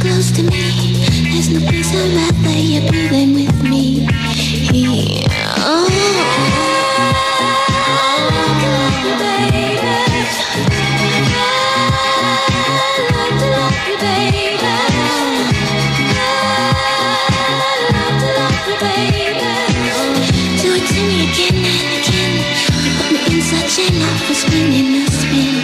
close to me. There's no place I'd rather you're breathing with me. Oh, love you, baby. Love you, baby. Love you, baby. Do it to me again and again. You put me in such an awful spinning a spin.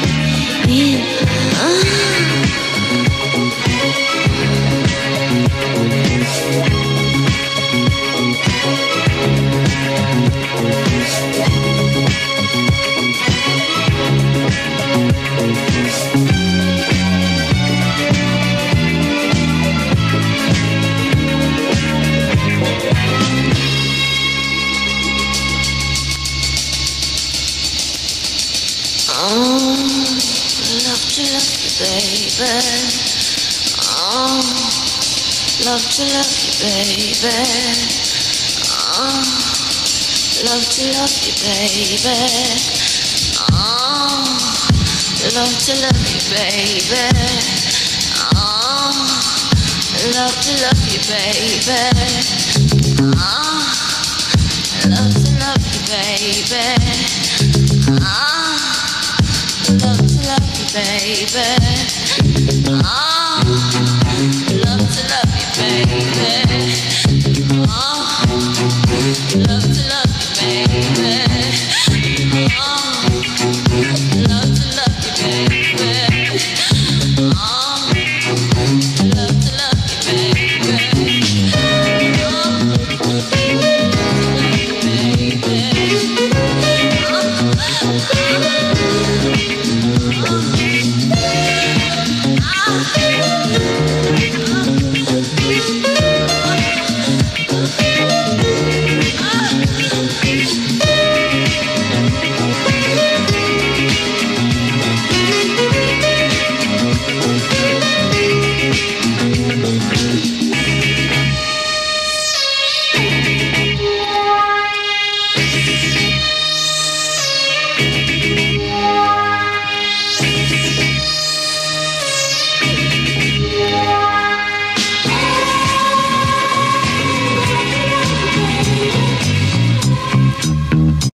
Love to love you, baby. Oh, love to love you, baby. Oh, love to love you, baby. Oh, love to love you, baby. Oh, love to love you, baby. Oh, love to love you, baby. Oh.